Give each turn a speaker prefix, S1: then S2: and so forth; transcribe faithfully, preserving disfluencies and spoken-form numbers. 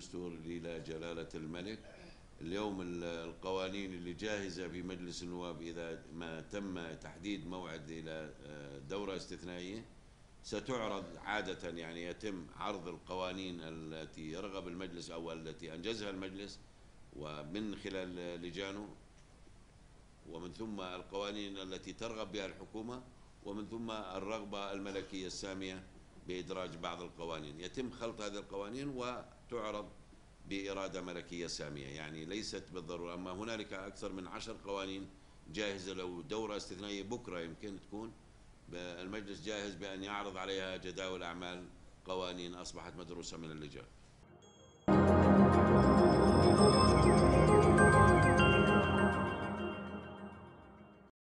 S1: الدستور إلى جلالة الملك. اليوم القوانين اللي جاهزة في مجلس النواب إذا ما تم تحديد موعد إلى دورة استثنائية ستعرض عادة، يعني يتم عرض القوانين التي يرغب المجلس أو التي أنجزها المجلس ومن خلال لجانه، ومن ثم القوانين التي ترغب بها الحكومة، ومن ثم الرغبة الملكية السامية بإدراج بعض القوانين. يتم خلط هذه القوانين وتعرض بإرادة ملكية سامية، يعني ليست بالضرورة. أما هنالك أكثر من عشر قوانين جاهزة، لو دورة استثنائية بكرة يمكن تكون المجلس جاهز بأن يعرض عليها جداول أعمال قوانين أصبحت مدروسة من اللجان.